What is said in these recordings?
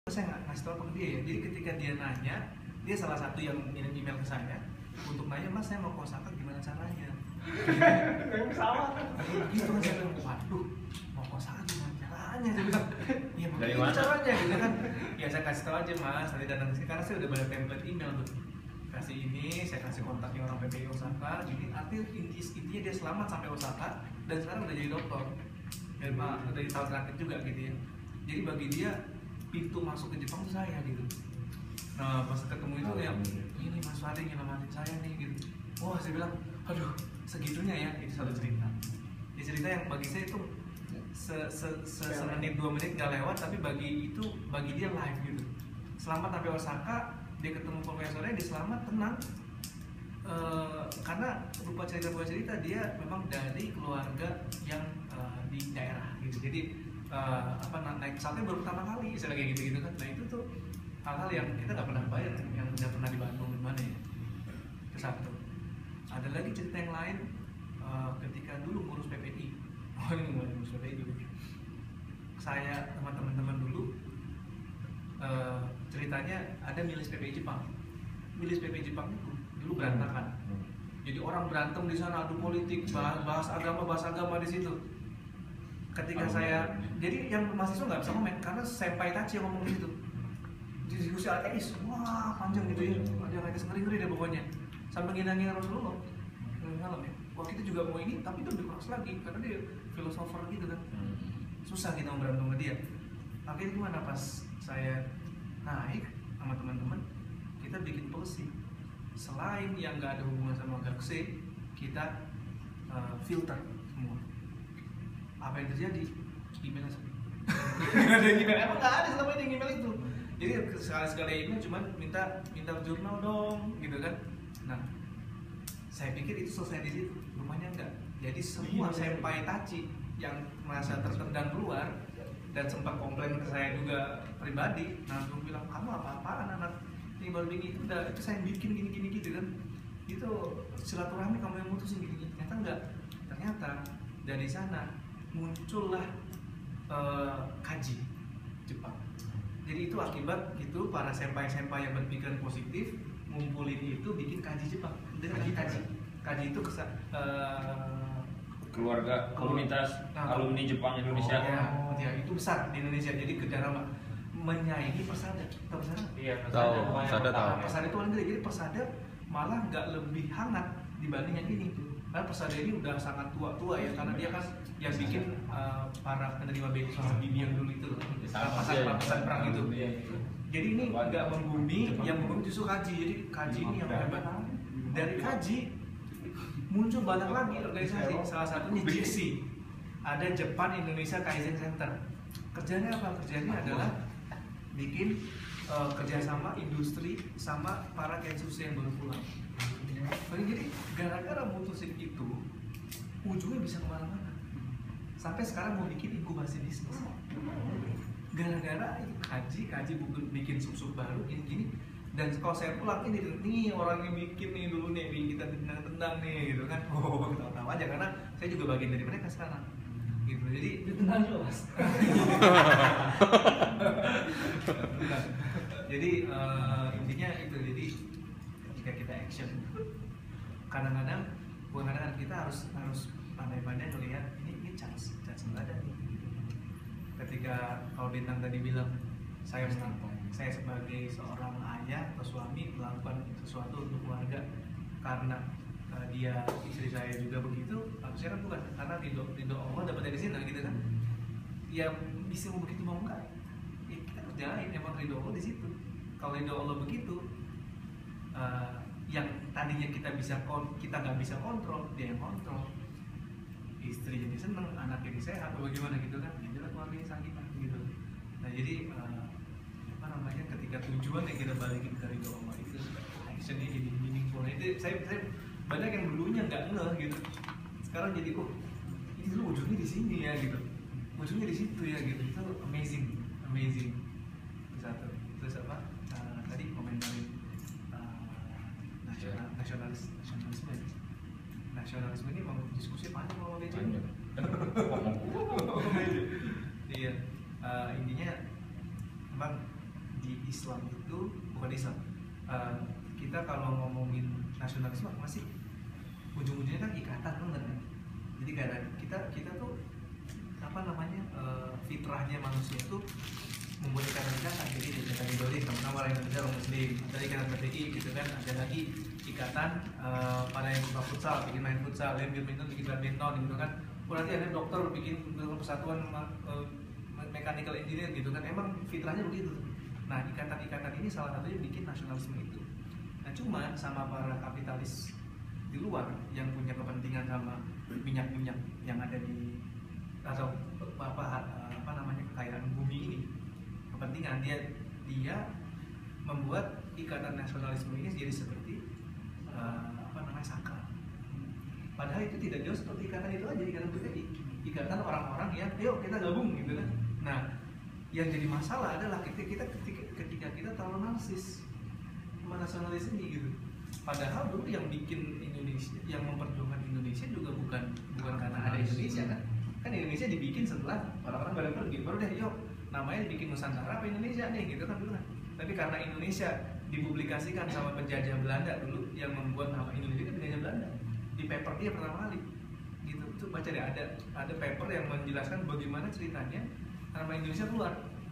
saya nggak ngasih tahu ke dia ya. Jadi ketika dia nanya, dia salah satu yang ngirim email ke saya untuk nanya, Mas saya mau ke Osaka gimana caranya? Kayak pesawat. Gitu kan saya bilang, waduh mau ke Osaka gimana caranya? Dia bilang, ya Dari gimana mana? caranya gitu kan? Ya saya kasih tahu aja Mas, nanti datang ke sini karena saya udah banyak template email tuh. Kasih ini, saya kasih kontaknya orang PPI Osaka, jadi artinya intinya dia selamat sampai Osaka dan sekarang udah jadi dokter. Dan udah di tahun terakhir juga gitu ya. Jadi bagi dia pintu masuk ke Jepang itu saya gitu. Nah pas ketemu itu yang ini Mas Fadli nyelamatin saya nih gitu. Wah saya bilang, aduh segitunya ya, itu satu cerita. Ini cerita yang bagi saya itu semenit 2 menit nggak lewat, tapi bagi dia live gitu. Selamat sampai Osaka, dia ketemu profesornya, dia selamat tenang. Karena rupa cerita dia memang dari keluarga yang di daerah gitu. Jadi naik pesawatnya baru pertama kali, misalnya kayak gitu kan. Nah itu tuh hal-hal yang kita nggak pernah bayar, yang nggak pernah di Bandung gimana ya. Itu satu. Ada lagi cerita yang lain, ketika dulu ngurus PPI. Oh ini ngurus PPI dulu. Saya sama teman-teman dulu ceritanya ada milis PPI Jepang. Milis PPI Jepang itu dulu berantakan. Jadi orang berantem di sana, adu politik, bahas agama di situ. Ketika saya, jadi yang mahasiswa nggak bisa komen karena senpai Tachi yang ngomong di situ. Diskusi ateis, wah panjang gitu ya, ada ateis ngeri-ngeri deh pokoknya. Sampai ngina-ngina Rasulullah, malam ya. Wah kita juga mau ini, tapi itu lebih keras lagi karena dia filosofer gitu kan. Susah kita mau berantem sama dia. Akhirnya gimana pas saya naik sama teman-teman, kita bikin policy. Selain yang nggak ada hubungan sama Galaxy, kita filter semua. Apa yang terjadi? Emailnya sepi. Nggak ada email, emang nggak ada selama ini email itu. Jadi sekali-sekali email cuma minta jurnal dong, gitu kan. Nah, saya pikir itu selesai di situ, rumahnya enggak. Jadi semua senpai Tachi yang merasa tertendang keluar dan sempat komplain ke saya juga pribadi, nah aku bilang kamu apa-apaan anak ini baru begini, itu saya bikin gini gitu kan. Itu silaturahmi kamu yang mutusin gini. Ternyata enggak. Ternyata dari sana muncullah kaji Jepang. Jadi itu akibat itu para senpai-senpai yang berpikiran positif ngumpulin itu bikin kaji Jepang. Kaji itu keluarga komunitas alumni Jepang Indonesia. Ya itu besar di Indonesia. Jadi Kedara menyaingi Persada. Tahu Persada? Iya, Persada tahu. Persada itu orang gede. Jadi Persada malah nggak lebih hangat dibanding yang ini. Karena Persada ini udah sangat tua ya, karena dia kan yang bikin para penerima beasiswa bimbingan dulu itu loh, pesan perang itu. Jadi ini nggak membumi, yang membumi justru kaji. Jadi kaji ini yang hebat. Dari kaji muncul banyak lagi organisasi. Salah satunya JIXI, ada Japan Indonesia Kaizen Center. Kerjanya apa? Kerjanya adalah bikin kerjasama industri sama para kensusi yang baru pulang. Jadi gara-gara mutusin itu, ujungnya bisa kemana-mana. Sampai sekarang mau bikin inkubasi bisnis. Gara-gara kaji bikin sub-sub baru gini. Dan kalau saya pulang ini orang yang bikin nih dulu nih, kita tendang nih gitu kan. Oh tahu aja karena saya juga bagian dari mereka sekarang. Gitu. Jadi Ditendang juga Mas. Jadi intinya itu. Jadi jika kita action, kadang-kadang kita harus pandai-pandai melihat ini chance nggak ada nih. Ketika kalau Bintang tadi bilang saya sebagai seorang ayah atau suami melakukan sesuatu untuk keluarga karena dia istri saya juga begitu, harusnya kan bukan karena ridho Allah dapat dari sini gitu kan. Ya bisa mau begitu mau enggak, ya, kita kerjain emang ridho Allah di situ. Kalau ridho Allah begitu, yang tadinya kita nggak bisa kontrol, dia yang kontrol. Istri jadi seneng, anak jadi sehat, atau bagaimana gitu kan? Yang jelas keluarganya sakinah gitu. Nah jadi ketika tujuan yang kita balikin ke ridho Allah itu, actionnya jadi meaningful. Itu saya banyak yang dulunya nggak ngeh gitu. Sekarang jadi ini dulu ujungnya di sini ya gitu. Ujungnya di situ ya gitu. Itu amazing. Itu satu. Terus apa? Tadi komentarin nasionalisme ini memang diskusi panjang kalau BC. Iya, intinya memang di Islam itu bukan Islam. Kita kalau ngomongin nasionalisme masih ujung-ujungnya kan ikatan kan. Jadi karena kita tuh apa namanya fitrahnya manusia itu membuat ikatan. Jadi ikatan ideologi sama-sama orang Indonesia orang Muslim. Ada ikatan PTI gitu kan. Ada lagi ikatan pada yang suka futsal, bikin main futsal, yang badminton bikin badminton gitu kan. Berarti ada dokter bikin persatuan mechanical engineer gitu kan. Emang fitrahnya begitu. Nah ikatan-ikatan ini salah satunya bikin nasionalisme itu. Nah cuma sama para kapitalis di luar yang punya kepentingan sama minyak-minyak yang ada di atau apa namanya kekayaan bumi ini, kepentingan dia membuat ikatan nasionalisme ini jadi seperti apa namanya sakral. Padahal itu tidak jauh seperti ikatan itu aja, ikatan PTI, ikatan orang-orang yang yuk kita gabung gitu kan. Nah yang jadi masalah adalah ketika kita terlalu narsis sama nasionalis ini gitu. Padahal dulu yang bikin Indonesia, yang memperjuangkan Indonesia juga bukan karena ada Indonesia kan. Kan Indonesia dibikin setelah orang-orang pada pergi, baru deh yuk namanya dibikin Nusantara apa Indonesia nih gitu kan dulu kan. Tapi karena Indonesia dipublikasikan sama penjajah Belanda dulu yang membuat nama Indonesia kan penjajah Belanda di paper dia pertama kali gitu. Itu baca deh ada paper yang menjelaskan bagaimana ceritanya nama Indonesia keluar.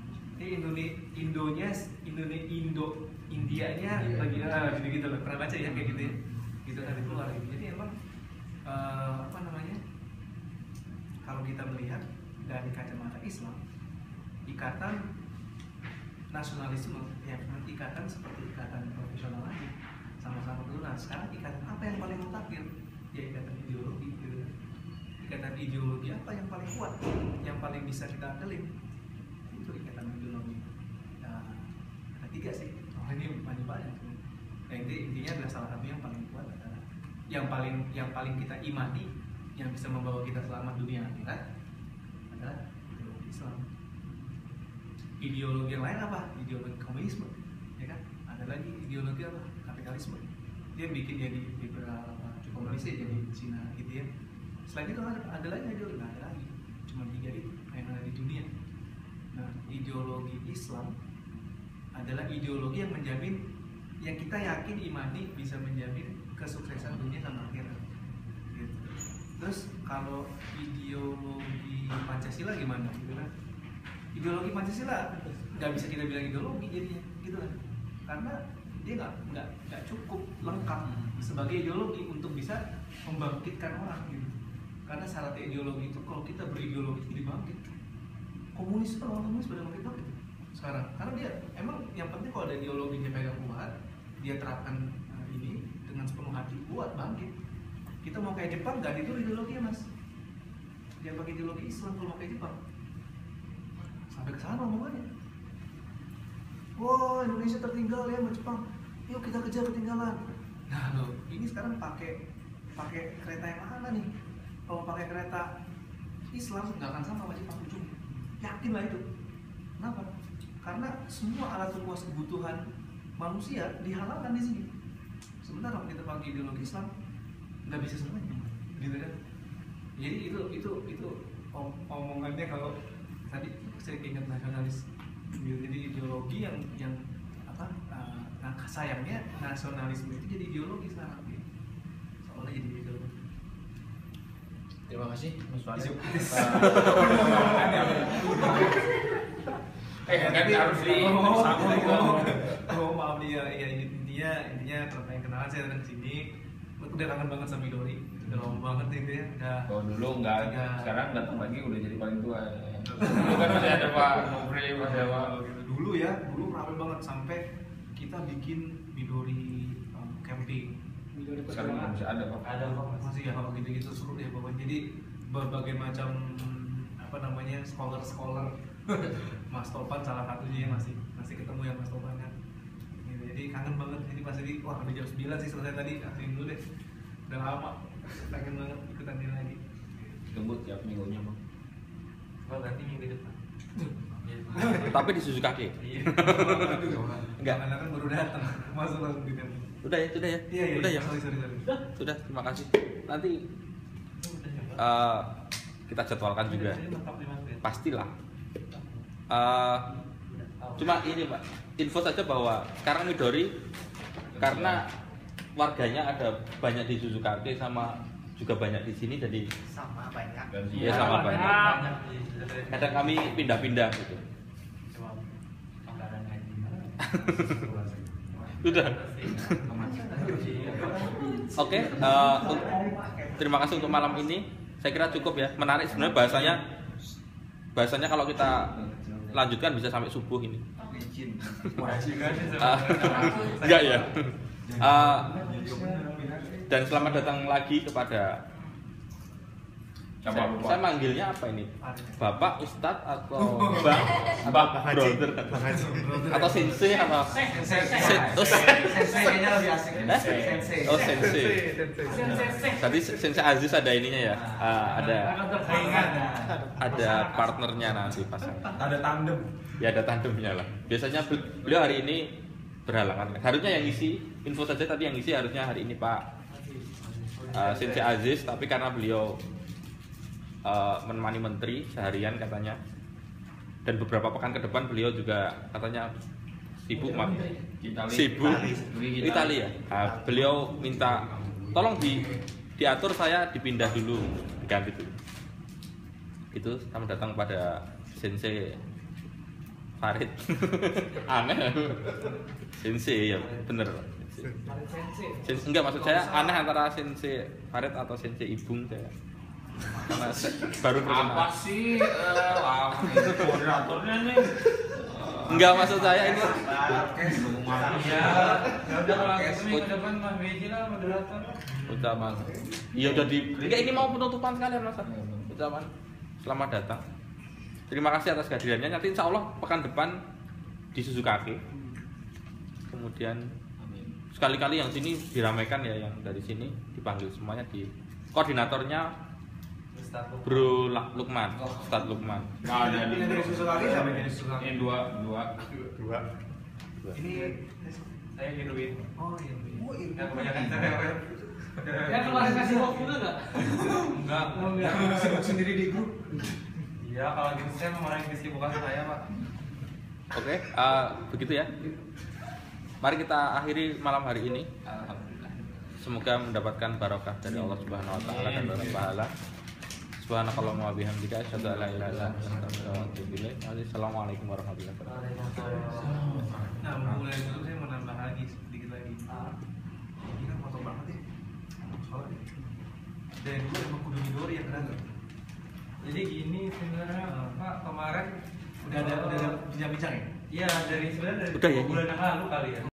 Indianya lagi gitu loh, pernah baca ya kayak gitu ya, gitu kan keluar gitu. Jadi emang apa namanya, kalau kita melihat dari kacamata Islam, ikatan nasionalisme ya ikatan seperti ikatan profesional lagi, sama-sama dulu. Nah sekarang ikatan apa yang paling mutakhir? Ya ikatan ideologi gitu. Ikatan ideologi apa yang paling kuat, yang paling bisa kita andelin? Itu ikatan ideologi. Nah, ada 3 sih. Oh ini banyak. Nah intinya adalah salah satu yang paling kuat adalah yang paling kita imani, yang bisa membawa kita selamat dunia akhirat adalah ideologi Islam. Ideologi yang lain apa? Ideologi komunisme, ya kan? Ada lagi ideologi apa? Kapitalisme. Dia bikin jadi liberal, komunis jadi Cina gitu ya. Selain itu ada lagi ideologi, nggak ada lagi. Cuma 3 itu yang ada di dunia. Nah, ideologi Islam adalah ideologi yang menjamin, yang kita yakin imani bisa menjamin kesuksesan dunia sama akhirat. Gitu. Terus kalau ideologi Pancasila gimana? Gitu kan? Ideologi Pancasila nggak bisa kita bilang ideologi jadinya, gitu kan? Karena dia nggak cukup lengkap sebagai ideologi untuk bisa membangkitkan orang gitu. Karena syarat ideologi itu kalau kita berideologi itu dibangkit. Komunis itu orang komunis pada bangkit sekarang. Karena dia emang yang penting kalau ada ideologi dia pegang kuat, dia terapkan ini dengan sepenuh hati, buat bangkit. Kita mau kayak Jepang nggak itu ideologinya mas. Dia pakai ideologi Islam kalau mau kayak Jepang. Sampai ke sana omongannya. Wah Indonesia tertinggal ya sama Jepang. Yuk kita kejar ketinggalan. Nah loh, ini sekarang pakai kereta yang mana nih? Kalau pakai kereta Islam nggak akan sama Jepang ujungnya. Yakin lah itu. Kenapa? Karena semua alat pemuas kebutuhan manusia dihalalkan di sini. Sementara kalau kita pakai ideologi Islam nggak bisa semuanya, gitu kan? Jadi itu omongannya kalau tadi saya ingat nasionalis. Jadi ideologi yang apa? Nah sayangnya nasionalisme itu jadi ideologi sekarang. Soalnya jadi ideologi. Terima kasih Mas Fadil. Kan harus di oh maaf nih ya intinya pertanyaan kenalan saya datang ke sini. Udah kangen banget sama Midori. Udah lama banget ini ya. Udah. Oh dulu enggak, sekarang datang lagi udah jadi paling tua. Dulu kan masih ada Pak Nopri, masih ada gitu. Dulu ramai banget sampai kita bikin Midori camping. Sekarang masih ada Pak. Ada Pak. Masih ya kalau gitu-gitu seru deh pokoknya. Jadi berbagai macam apa namanya scholar Mas Topan salah satunya masih ketemu ya Mas Topan kan. Gitu. Jadi kangen banget. Jadi pas ini wah udah jam 9 sih selesai tadi. Akhirin dulu deh. Udah lama. Pengen banget ikutan dia lagi. Tunggu tiap minggunya Bang. Oh berarti minggu depan. Tapi di Suzukake. Iya. Enggak. Karena kan baru datang. Masuk langsung di dalam. Udah ya. Iya. Udah ya. Sorry. Sudah, terima kasih. Nanti kita jadwalkan juga. Pastilah. Cuma ini Pak, info saja bahwa sekarang Midori karena warganya ada banyak di Suzukake sama juga banyak di sini, jadi Sama banyak. Dan Iya, sama banyak. Banyak di kadang kami pindah-pindah gitu. Cuma anggaran haji. Sudah. Oke, terima kasih untuk malam ini. Saya kira cukup ya. Menarik sebenarnya bahasanya kalau kita lanjutkan bisa sampai subuh ini. Enggak ya. Dan selamat datang lagi kepada saya manggilnya apa ini? Bapak, Ustadz atau Mbak Brother atau Sensei atau Sensei-nya lebih asik. Sensei. Oh Sensei. Tadi Sensei Aziz ada ininya ya. Ada partnernya nanti pasang. Ada tandem. Ya ada tandemnya lah. Biasanya beliau hari ini berhalangan. Harusnya yang isi info saja tadi yang isi harusnya hari ini Pak Sensei Aziz, tapi karena beliau menemani menteri seharian katanya, dan beberapa pekan ke depan beliau juga katanya sibuk sibuk Italia ya. Beliau minta tolong diatur saya dipindah dulu, diganti dulu. Itu selamat datang pada Sensei Farid. Aneh. Sensei ya bener. Enggak, maksud saya aneh antara Sensei Farid atau Sensei Ibung saya. Karena baru apa perkenal. sih lama itu moderatornya nih. Enggak, maksud saya ini Ya udah kalau gitu minggu depan Mas Beji lah moderator. ucapan. Iya udah enggak, ini mau penutupan sekalian Mas. Ucapan selamat datang. Terima kasih atas kehadirannya. Nanti insya Allah pekan depan di Suzukake. Kemudian sekali-kali yang sini diramaikan ya, yang dari sini dipanggil semuanya di koordinatornya Bro Lukman, Ustadz Lukman. Nah, ada di Dari Suzukake sampai dari Suzukake. ini dua. Ini Saya Hirwin. oh iya. Yang kebanyakan cewek. Yang kemarin kasih waktu itu enggak? Enggak. Sibuk sendiri di grup. Iya, kalau gitu saya memarahi kesibukan saya, Pak. Oke, begitu ya. Mari kita akhiri malam hari ini. Semoga mendapatkan barokah dari Allah Subhanahu wa taala dan barokah pahala. Subhanakallahumma wa bihamdika asyhadu an la ilaha illa anta astaghfiruka wa atubu ilaik. Assalamualaikum warahmatullahi wabarakatuh. Nah, mulai dulu saya mau nambah lagi sedikit lagi. Ini kan foto banget ya. Soalnya dari dulu emang kudu Midori yang keren. Jadi gini sebenarnya Pak, kemarin Udah ada bincang-bincang ya? Iya, dari sebenarnya dari Udah ya? 2 bulan yang lalu kali ya.